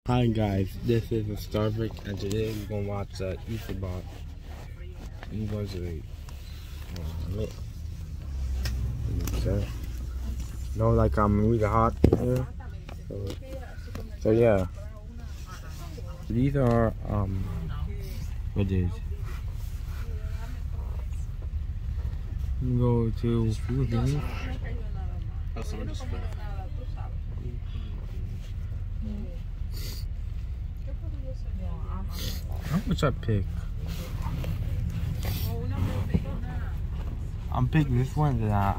Hi guys, this is Starbrick, and today we're gonna watch Ethabot. You guys are know, like I'm really hot here. So yeah, these are what is? We go to Philippines. Oh, someone just split. How much I pick? I'm picking this one that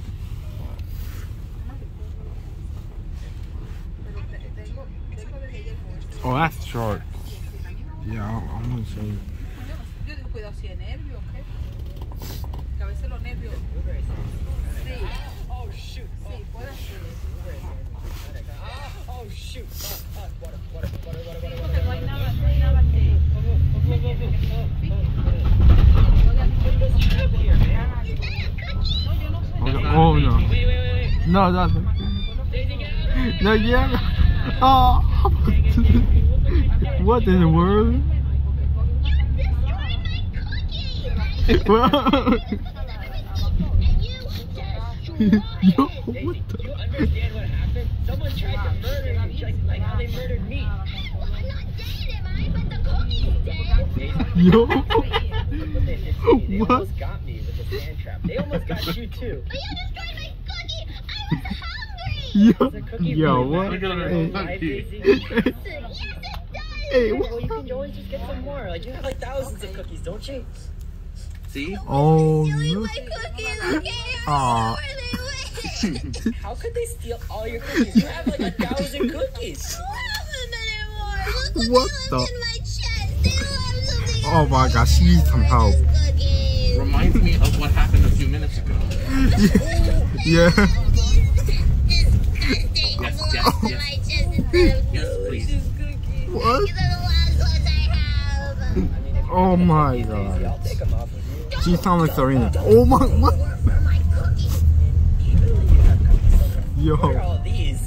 oh, that's short. Yeah, I'm gonna say. Oh shoot! Oh shoot! Oh no! No, that's no, yeah. Oh, what in the world? Yo, what the? You understand what happened? Someone tried to murder you, like how they murdered me. I'm not dead, am I? But the cookie's dead. Yo. They What? almost got me with the sand trap. They almost got you too. But you destroyed my cookie. I was hungry. Yo, The cookie yo, really what? matters. Hey. Live, Daisy. Yes, it does. Hey, Well, you can always just get some more. Like you have like thousands of cookies, don't you? See? Oh Stealing no. my cookies, okay? Aw. Where they went? How could they steal all your cookies? You have like 1,000 cookies. I don't have them anymore. Look What what's the? in my chest. They left something. Oh my gosh, she needs some help. Cookies. Reminds me of what happened a few minutes ago. Yeah. Disgusting. Yes, Belongs yes, in yes. my chest instead of Yes, please. What? These are the last ones I have. I mean, if you Oh want the my cookies, Daisy, God. I'll take them off of you. She sounds like Serena. Oh my, what? For my cookies. Surely you have cookies. What are Yo. all these?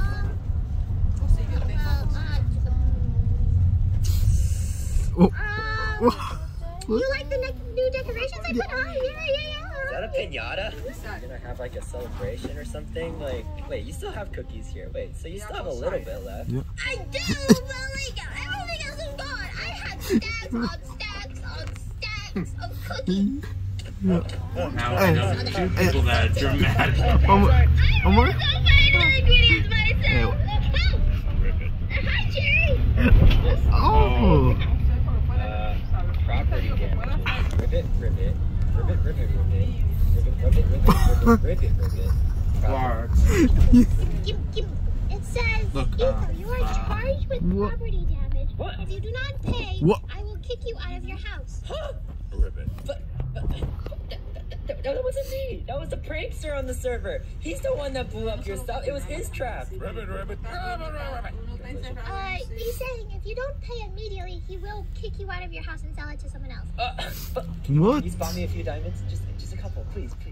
Oh. What? You like the new decorations I put on? Is that a pinata? You're gonna have like a celebration or something? Like, wait, you still have cookies here. Wait, so you still have a little bit left. Yeah. I do, but like everything else is gone. I have stacks on stacks on stacks of cookies. Now I know two people that are dramatic. Oh my. Oh I my. was so funny the ingredients myself. Rip it. Hi, Jerry. Oh. Property damages. Ribbit, ribbit. Ribbit, ribbit, ribbit. Ribbit, ribbit, ribbit, ribbit, ribbit, ribbit. Clark. It says, Look, Ethan, you are charged with what? property damage. What? If you do not pay, What? I will kick you out of your house. Huh? Ribbit. But that wasn't me. That was the prankster on the server. He's the one that blew up your stuff. It was his trap. Ribbit, ribbit. He's saying if you don't pay immediately, he will kick you out of your house and sell it to someone else. But What? you spot me a few diamonds? Just a couple, please, please.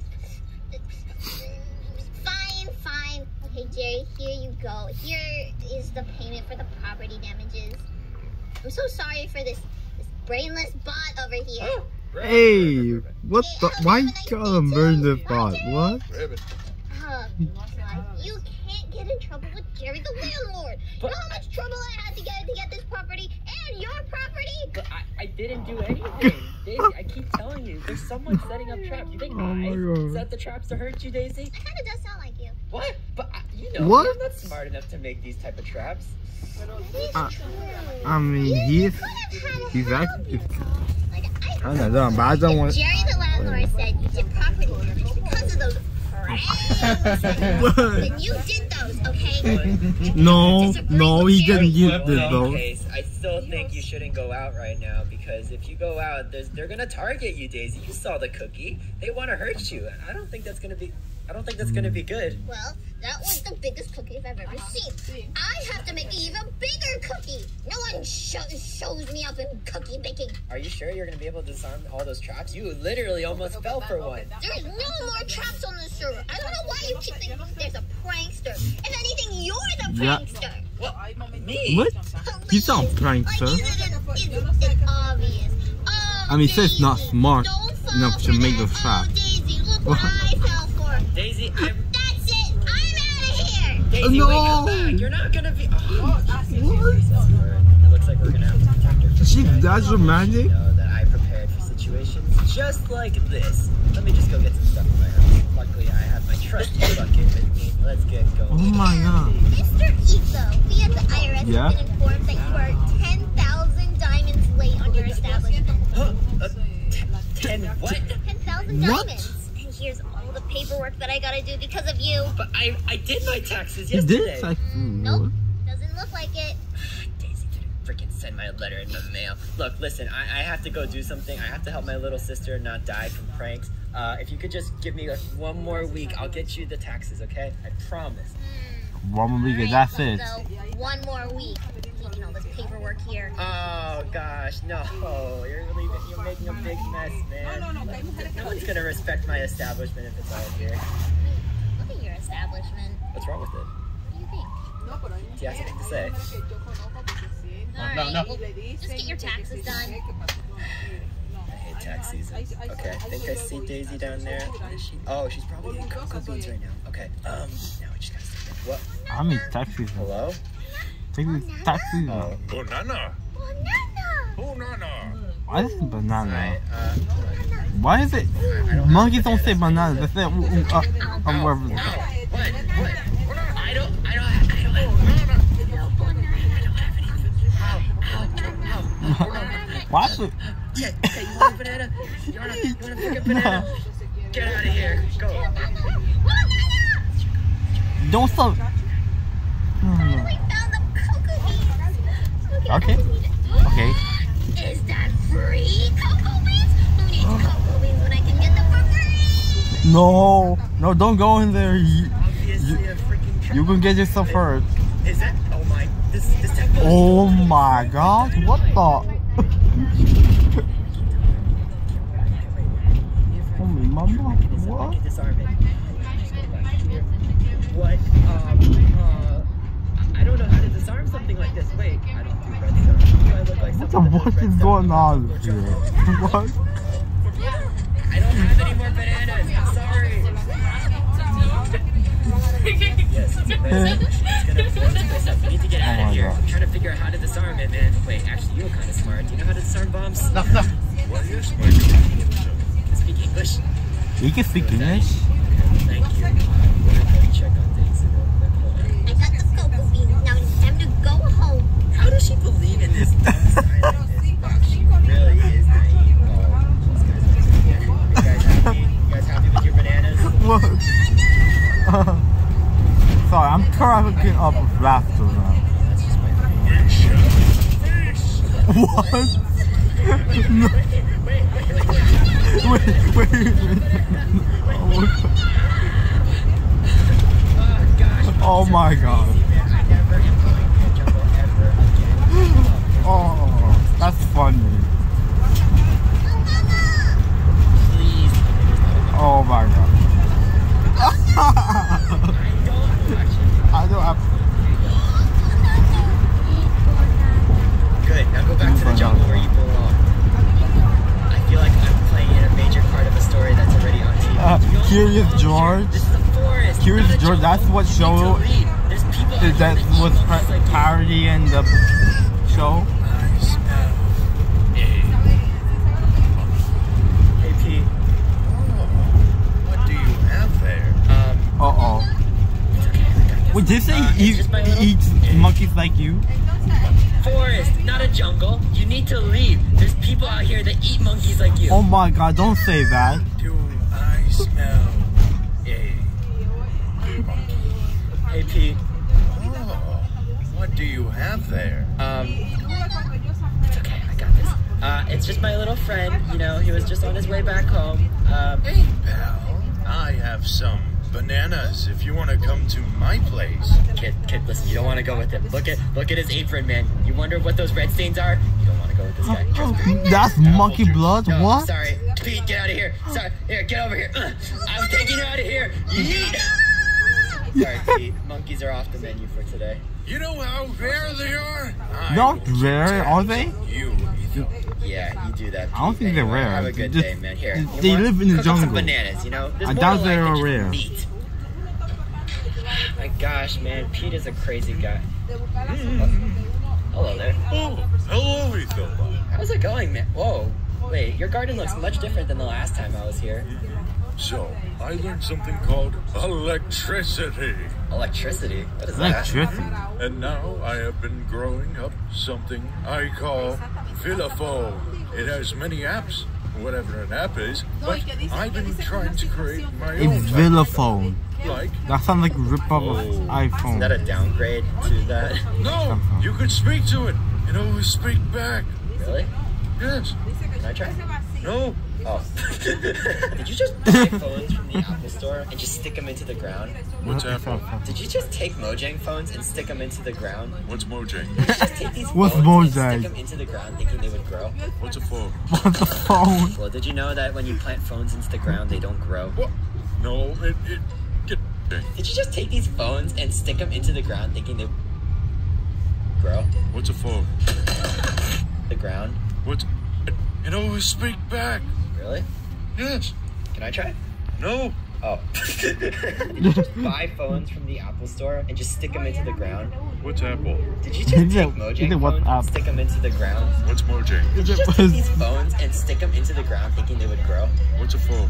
Fine. Okay, Jerry, here you go. Here is the payment for the property damages. I'm so sorry for this brainless bot over here. Hey, what the? Why you gotta burn this bot? What? Ribbit. You can't get in trouble with Jerry the landlord. You know how much trouble I had to get this property and your property? But I didn't do anything. Daisy, I keep telling you, there's someone setting up traps. You think Oh my I God. set the traps to hurt you, Daisy? That kind of does sound like you. What? But you know, What? I'm not smart enough to make these type of traps. That is Uh, true. I mean, You he's could have had a he's help, actually. you know. Like, I don't know, but I don't want. Jerry the landlord said you did property damage because of those pranks. Then you did those, okay? No, he didn't use Well, this in though. any case, I still think you shouldn't go out right now because if you go out, they're gonna target you, Daisy. You saw the cookie. They want to hurt you. I don't think that's gonna be good. Well, that was the biggest cookie I've ever seen. I have to make an even bigger cookie. No one shows me up in cookie baking. Are you sure you're gonna be able to disarm all those traps? You literally almost fell for one. There's no more traps on the server. I don't know why you keep thinking there's a prankster. If anything, you're the Yeah. prankster. What? Me? What? He's not prankster. It's obvious. I mean, it's not smart enough to make a trap. Daisy, look what I fell for. Daisy, That's it. I'm out of here. Daisy, No. wait, come back. You're not gonna be. Oh, it looks like we're gonna have to protect her. She's that dramatic? You know that I prepared for situations just like this. Let me just go get some stuff in my house. Luckily, I have my trusty bucket with me. Let's get going. Oh my god. Mr. Etho, we at the IRS Yeah? have been informed that you are 10,000 diamonds late on your establishment. Huh? 10 what? 10,000 What? diamonds. And here's all the paperwork that I gotta do because of you. But I did my taxes He yesterday. did like Nope, doesn't look like it. Daisy didn't freaking send my letter in the mail. Look, listen, I have to go do something. I have to help my little sister not die from pranks. If you could just give me like 1 more week, I'll get you the taxes, okay? I promise. one more week, that's it. So, 1 more week. Keeping all this paperwork here. Oh gosh, no! You're making a big mess, man. No one's gonna respect my establishment if it's all here. Look at your establishment. What's wrong with it? What do you think? Do you have something to say? Alright, no. well, just get your taxes done. I hate tax season. Okay, I think I see Daisy down there. Where is she? Oh, she's probably eating cocoa beans right now. Okay, now we just gotta sit there. What? I mean, taxis. Hello? Taxis. Oh. Banana. Banana. Why is it banana? Alright, Why is it? Monkeys don't say banana. They say whatever. What? I don't have Why is it? Yeah, you want a banana? You want a freaking banana? Get out of here. Go. Don't stop. We found the cocoa beans. Okay. Okay. Is that free cocoa beans? Who needs cocoa beans when I can get them for free? No, don't go in there. Obviously a freaking You can get yourself hurt. Is that? Oh my! This temple. Oh my god! What the? Holy mama! What? Disarm it. What? I don't know how to disarm something like this. Wait, I don't do redstone. Do I look like someone that does What is redstone? going on here? What? I don't have any more bananas. I'm sorry. Yes, it's a redstone. It's gonna blow this place up. We need to get out Oh of my here. God. I'm trying to figure out how to disarm it, man. Wait, actually, you're kind of smart. Do you know how to disarm bombs? No. What is my Speak English. You can speak English? Thank you. Let me check on things real quick. Hold on. I got the cocoa beans. Now it's time to go home. How does she believe in this dumb sign like this? Wow, she really is naive. Oh, these guys are you guys happy? You guys happy with your bananas? What? Sorry, I'm cracking up with laughter now. That's just my What? No. Wait. Oh my god. I never am going to the jungle ever again. Oh, that's funny. Please. Oh my god. I don't have. Good. Now go back to the jungle where you belong. I feel like I'm playing in a major part of a story that's already on TV. Curious George. This is a forest. Curious not a George, jungle. that's what You show need to leave. There's people out that there eat was monkeys like you. parody in the show. I smell a. Hey Pete. What do you have there? Uh-oh. It's okay. I got this. Wait, did you say It's he just my little eats monkeys like you? forest, not a jungle. You need to leave. There's people out here that eat monkeys like you. Oh my god, don't say that. Do I smell a monkey? Hey Pete. Oh, what do you have there? It's okay. I got this. It's just my little friend. You know, he was just on his way back home. Hey, pal. I have some bananas if you want to come to my place. Kid, listen. You don't want to go with him. Look at his apron, man. You wonder what those red stains are? You don't want to go with this guy. Trust me. That's monkey blood? No, What? sorry. Pete, get out of here. Sorry. Here, get over here. I'm taking you out of here. Yeet. Sorry, Pete. Monkeys are off the menu for today. You know how rare they are? Not rare, are they? You, Ethan. Yeah, you do that. I don't think they're Anyway, rare. Have a good Just- day, man. Here. you they want- live in the cook up some jungle. bananas, you know? There's I more doubt to they life are than just rare. meat. My gosh, man. Pete is a crazy guy. Hello there. Oh, hello, Ethan. How's it going, man? Whoa. Wait, your garden looks much different than the last time I was here. So, I learned something called electricity. Electricity? What is that? Electricity. And now I have been growing up something I call Villaphone. It has many apps, whatever an app is, but I've been trying to create my own. It's type of Villaphone. thing. Like, That sounds like a rip-off of Is that iPhone. a downgrade to that? no, you could speak to it, and it will speak back. Really? Yes. Can I try? No. Oh. Did you just buy phones from the Apple store and just stick them into the ground? What's Apple? Did you just take Mojang phones and stick them into the ground? What's Mojang? Did you just take these What's phones Mojang? and stick them into the ground thinking they would grow? What's a phone? What the phone? Well, did you know that when you plant phones into the ground, they don't grow? What? No, it get. Did you just take these phones and stick them into the ground thinking they would grow? What's a phone? The ground? What's it always speak back? Really? Yes. Can I try? No. Oh. Did you just buy phones from the Apple store and just stick them into the ground? What's Apple? Did you just Is take it Mojang what phones and app? stick them into the ground? What's Mojang? Did you Is it just take was- these phones and stick them into the ground thinking they would grow? What's a phone?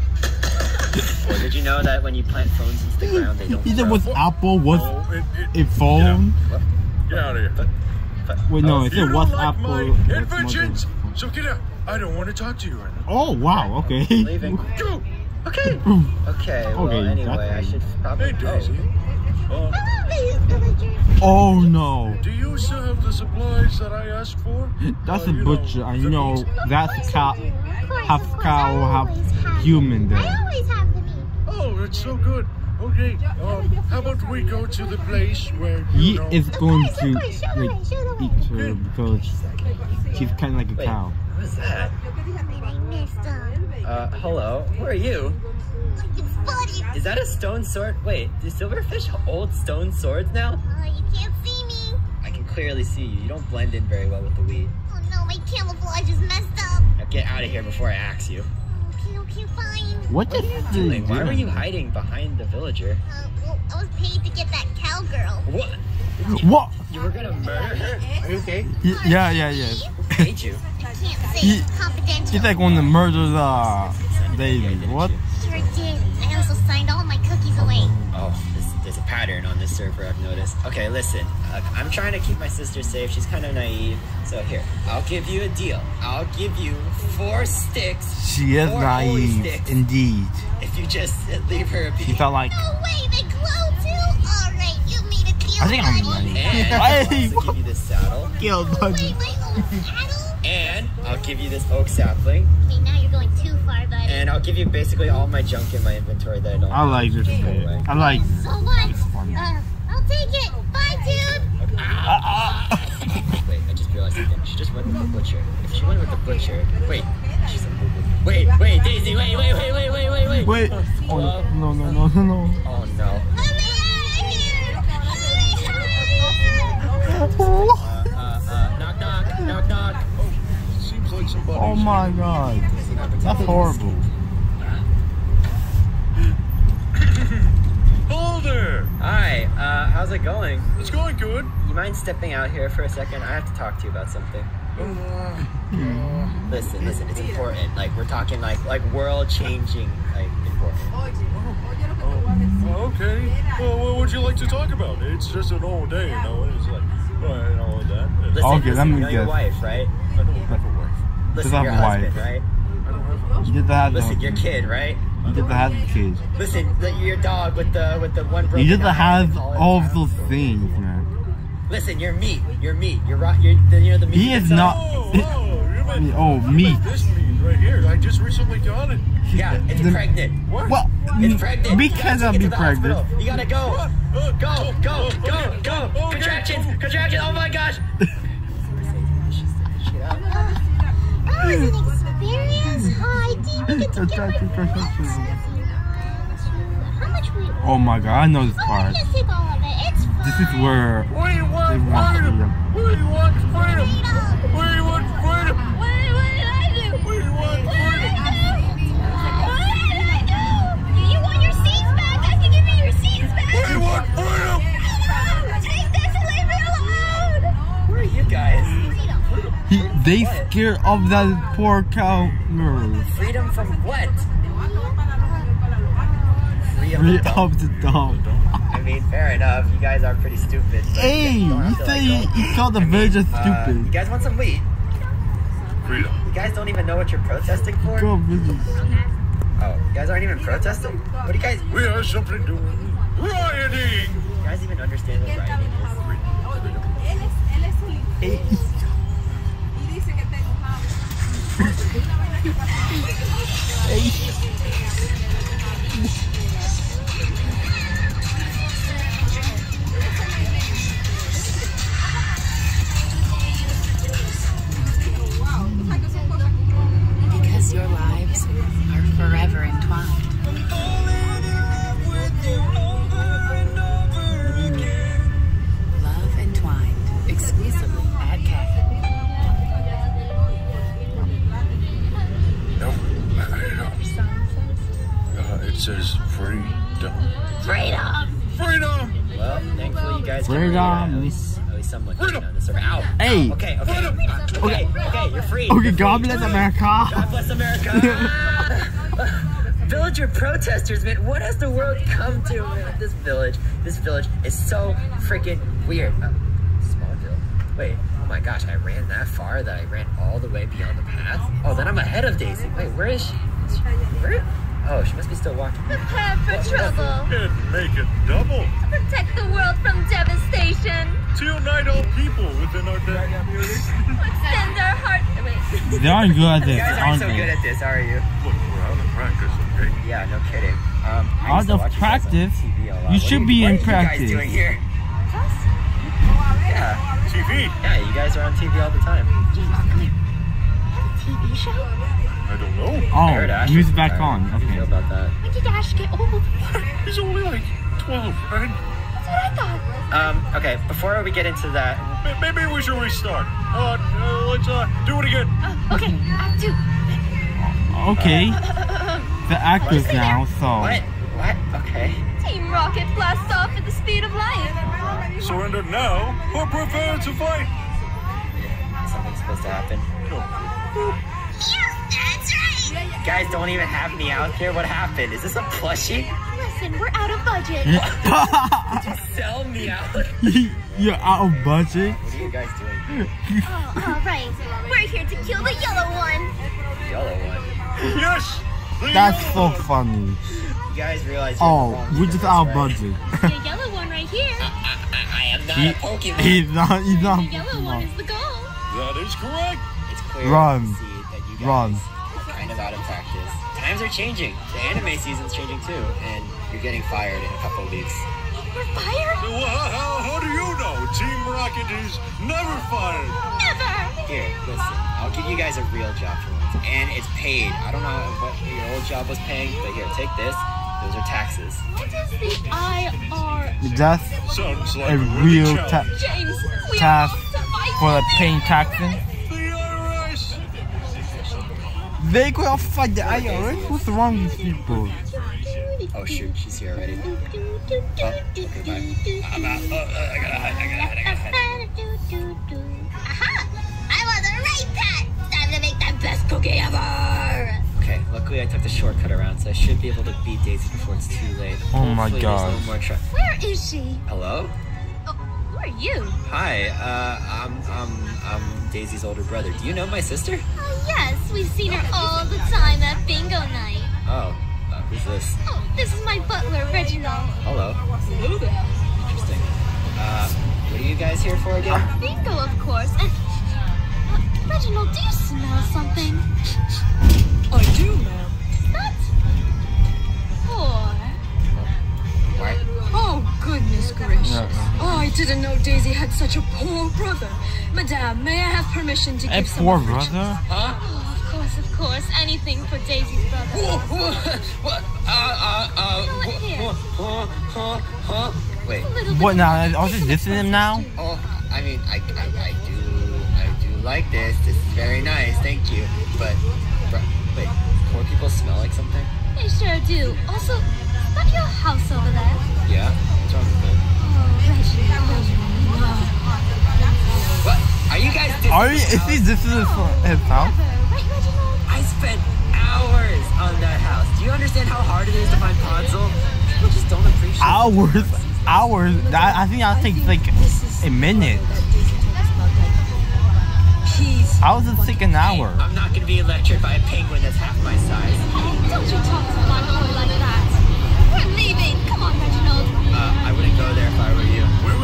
Or did you know that when you plant phones into the ground, they don't Either grow? was Apple, was No, a phone. Get out of here. Wait, no, it You said don't what's like Apple. my what's inventions, Mojang. so get out. I don't want to talk to you right now. Oh wow, okay. Leaving. Go. Okay. Okay, well, Okay, anyway, that's I should probably... Hey, Daisy. Hello, villager. Oh no, Do you still have the supplies that I asked for? that's You a know, butcher. I the know meat. that's a cow. Of course, Half of course, cow, I half always have human the meat. there. I always have the meat. Oh, that's so good. Okay, how about we go to the place where you He know... is going Of to course, show the like way, show the way. eat her because she's kind of like a Wait, cow. what is that? And I missed them. Hello? Who are you? It's funny. Is that a stone sword? Wait, do silverfish hold stone swords now? You can't see me. I can clearly see you. You don't blend in very well with the weed. Oh no, my camouflage is messed up. Now get out of here before I axe you. Okay, fine. What the What are you doing? Why were you hiding behind the villager? Well, I was paid to get that cowgirl. What? What? You were gonna murder her? Are you okay? Yeah. Who paid you? I can't say He- it's confidential. He's like going to murder the Daisy. What? Sure did. I also signed all my cookies away. Oh, there's a pattern on this server I've noticed. Okay, listen. I'm trying to keep my sister safe. She's kind of naive. So here, I'll give you a deal. I'll give you 4 sticks. She is 4 holy naive, sticks indeed. if you just leave her be. She felt like. No way, they glow too. All right, you made a deal, I think I'm buddy. naive. And I'll Hey, also give you this saddle. Kill Wait, buddy. my old saddle. And I'll give you this oak sapling. Okay, now you're going too far, buddy. And I'll give you basically all my junk in my inventory that I don't I like this Just go bit. away. I like. So much. funny. I'll take it. Bye, dude. Wait, I just realized something. She just went with the butcher. If she went with the butcher, wait, she's a boo-boo. Wait, Daisy, wait. Wait. Oh no. Oh no. Let me out of here. Knock. Seems like somebody... Oh my god. That's horrible. Hello there. Hi, how's it going? It's going good. You mind stepping out here for a second? I have to talk to you about something. Listen, it's important. Like, we're talking like world-changing, like, important. Okay. Well, what would you like to talk about? It's just an old day, you know. It's like, and all of that. Listen, Okay, let me you know your guess. wife, right? I don't have a wife. Listen, have your a husband, wife. right? I don't have a husband. You did that. Listen, your kid, right? You did the have kid. Listen, your dog with the one broken You did the eye have and the collar all of down. those things, man. Listen, you're meat. You're right. You know the meat. He is inside? not. Oh, meat. This meat right here. I just recently got it. Yeah, it's The- pregnant. What? Well, It's pregnant. we You gotta cannot take it be to the pregnant. hospital. You gotta go. Go. Okay. Contractions. Oh my gosh. That was an experience. Hi, did we get to get How much we? Oh my god, I know this Oh, part. just take all of it. It's fine. This is where Wait, what? They want freedom. We want freedom. We want freedom. What did I do? We want What did freedom. I do? What did I do? You want your seats back? I can give you your seats back. We want freedom. Take this and leave me alone. Where are you guys? They scared of that poor cow. Freedom from what? Freedom Free from of the dog. I mean, fair enough. You guys are pretty stupid. but Hey, you don't you have to, say like, you called the villager You stupid. guys want some wheat? Freedom. You guys don't even know what you're protesting for? Go village. Oh, you guys aren't even protesting? What do you guys... We have something doing. Rioting. You guys even understand what rioting is? Hey. Because your lives are forever entwined. Love Entwined, exclusively at Cafe. No. It says freedom. Freedom. Freedom. Well, thankfully you guys Freedom. can at least someone can on this server. Ow! Hey. Ow. Okay, you're free. Okay, God bless America. God bless America. Villager protesters, man. What has the world come to, man? This village is so freaking weird. Smallville. Wait, oh my gosh, I ran that far that I ran all the way beyond the path? Oh, then I'm ahead of Daisy. Wait, where is she? Where? Oh, she must be still walking. Prepare for trouble. And make it double. Protect the world from devastation. To unite all people within our community. Extend our heart. Wait. They aren't good at You this, guys aren't aren't so good they? at this, are you? Look, we're out of practice, okay? Yeah, no kidding. I Out used to of watch you guys on practice? TV a lot. You What should are be in what are practice. you guys doing here? Yeah, TV. yeah, you guys are on TV all the time. TV show? I don't know. I heard Oh, Ash music was back retired. on. How do you feel Okay. about that? When did Ash get old? He's only like 12, right? That's what I thought. Okay, before we get into that, Maybe we should restart. Let's do it again. Okay, Act 2. Okay. The actors now, so. what? Okay. Team Rocket blasts off at the speed of light. Surrender now or prepare to fight. Something's supposed to happen. Yes, that's right. You guys don't even have me out here. What happened? Is this a plushie? Listen, we're out of budget. Sell me out. You're out of budget. What are you guys doing here? Oh, all right. We're here to kill the yellow one. Yellow one. Yes. the That's yellow so one. funny. You guys realize you're Oh, wrong we're for just this, out of right? budget. The yellow one right here. I am not He- a Pokemon. He's not. The yellow one is the goal. That is correct. It's clear Run. to see that you guys Run. are kind of out of practice. Times are changing. The anime season's changing too, and you're getting fired in a couple of weeks. We're fired? How do you know? Team Rocket is never fired. Never. Here, listen. I'll give you guys a real job for once, and it's paid. I don't know what your old job was paying, but here, take this. Those are taxes. What is the IR? That's Sounds like a worthy real challenge. James, we task are surviving. for the paying taxes. The IRS. They could fight the IRS. What's wrong with these people? Oh shoot, she's here already. Okay, bye. I'm out. I gotta hide. Aha! I was the right path. Time to make the best cookie ever. Okay, luckily I took the shortcut around, so I should be able to beat Daisy before it's too late. Oh my Hopefully there's gosh. no more Where is she? Hello? Oh, who are you? Hi, I'm Daisy's older brother. Do you know my sister? Yes, we've seen her all the time at bingo night. Oh, who's this? Oh, this is my butler, Reginald. Hello. Interesting. What are you guys here for again? Bingo, of course. And Reginald, do you smell something? I do, ma'am. That's poor. Why? Oh, goodness gracious. Yeah. Oh, I didn't know Daisy had such a poor brother. Madame, may I have permission to A give some poor of the brother? Huh? Oh, of course. Anything for Daisy's brother. What? Here. Wait. A little bit What of now? money. I was just listening to him now? Oh, I mean, I do like this. This is very nice. Thank you. But, wait, poor people smell like something? They sure do. Also, is that your house over there? Yeah? What's wrong with it? Oh, Reginald. What? Are you guys This is his house? Right, Reginald? I spent hours on that house. Do you understand how hard it is to find console? People just don't appreciate it. Hours? I think that takes like a minute. How does it take an hour? I'm not gonna be lectured by a penguin that's half my size. Don't you talk to my boy like that. We're leaving. Come on, Reginald. I wouldn't go there if I were you. Wait.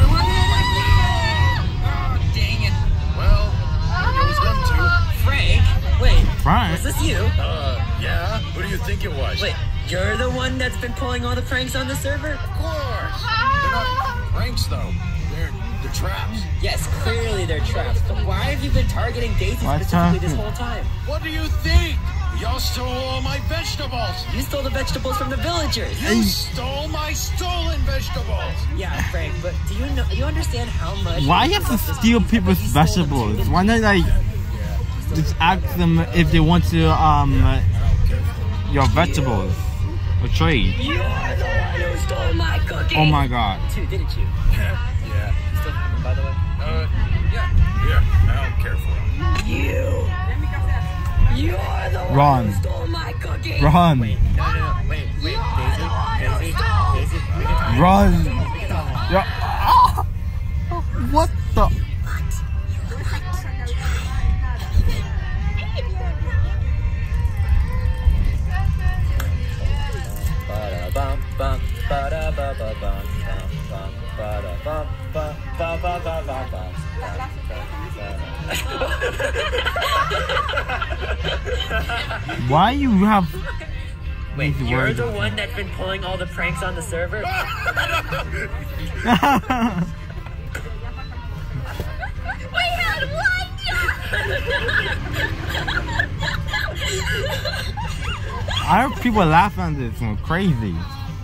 Oh, dang it. Well, it was them two. Frank? Wait. Frank? Was this you? Yeah? Who do you think it was? Wait, you're the one that's been pulling all the pranks on the server? Of course. They're not pranks, though. They're traps. Yes, clearly they're traps. But why have you been targeting Daisy specifically this whole time? What do you think? Y'all stole all my vegetables. You stole the vegetables from the villagers. You stole my stolen vegetables. Yeah, Frank, but do you understand how much... Why you have to steal people's vegetables? Why not like just ask them if they want to your vegetables or trade? You're the one who stole my cookie. Oh my god. Too, didn't you? Yeah. You still have them, by the way? Yeah. I don't care for them. You're the one Run. who stole my cookie. Run. Wait, no. Wait. Daisy. We can talk. Run. Yeah. Ah! What the? Why you have... Wait, you're the one that's been pulling all the pranks on the server? We had one job! I heard people laugh at this one crazy.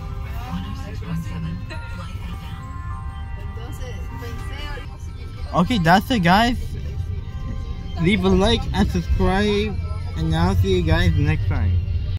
Okay, that's it, guys. Leave a like and subscribe, and I'll see you guys next time.